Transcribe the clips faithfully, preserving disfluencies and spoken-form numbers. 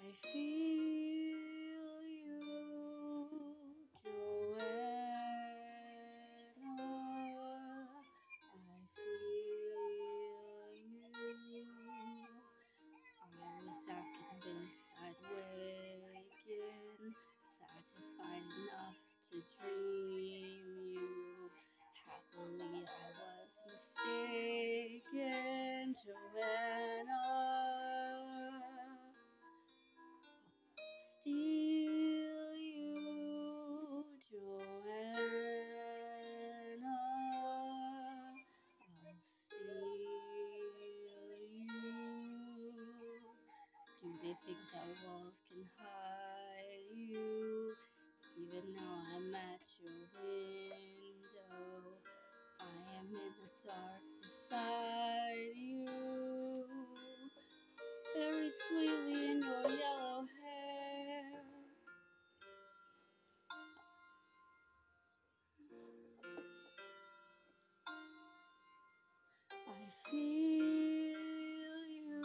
I feel you, Johanna. I feel you. I was half convinced I'd waken, satisfied enough to dream you. Happily I was mistaken, Johanna. Steal you, Johanna. I'll steal you. Do they think that walls can hide you? Even now I'm at your window. I am in the dark beside you, buried sweetly in your yellow hair. I feel you,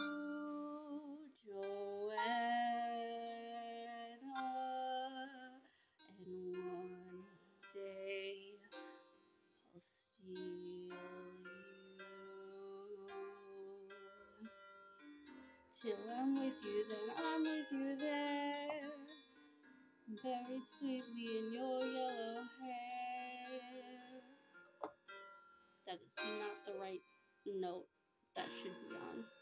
Johanna, and one day I'll steal you. Till I'm with you, then I'm with you there, buried sweetly in your yellow hair. That is not the right note that should be on.